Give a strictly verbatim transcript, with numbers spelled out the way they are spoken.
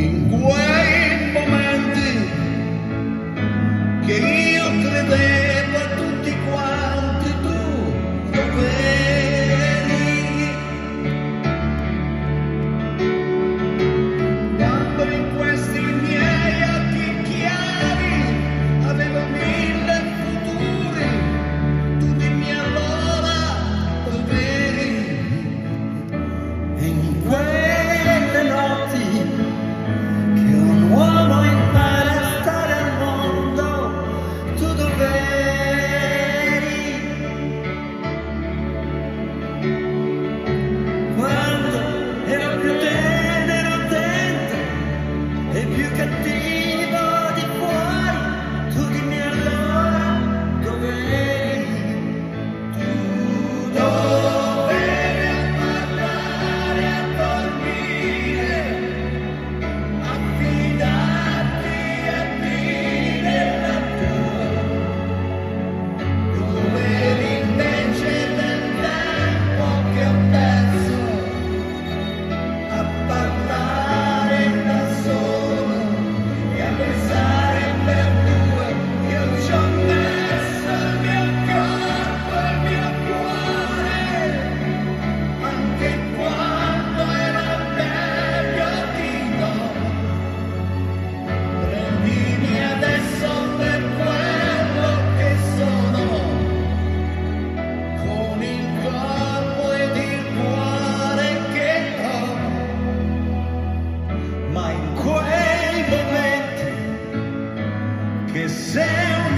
in quei momenti che io credevo a tutti quanti tu dov'eri, quando in questi miei occhi chiari avevo mille futuri, tu dimmi allora dov'eri. E in quelle notti che un uomo impara a stare al mondo, tu dov'eri? Quando ero più tenero dentro e più cattivo di fuori, tu dimmi allora dov'eri? Tu dov'eri a parlare, a dormire, a fidarti, a dire la tua. Dov'eri invece del tempo che ho perso a parlare da solo e a pensare per due. Io ci ho messo il mio corpo e il mio cuore, anche quando era meglio di no. Prendimi adesso per quello che sono, con il corpo ed il cuore che ho, ma in quei momenti che sei un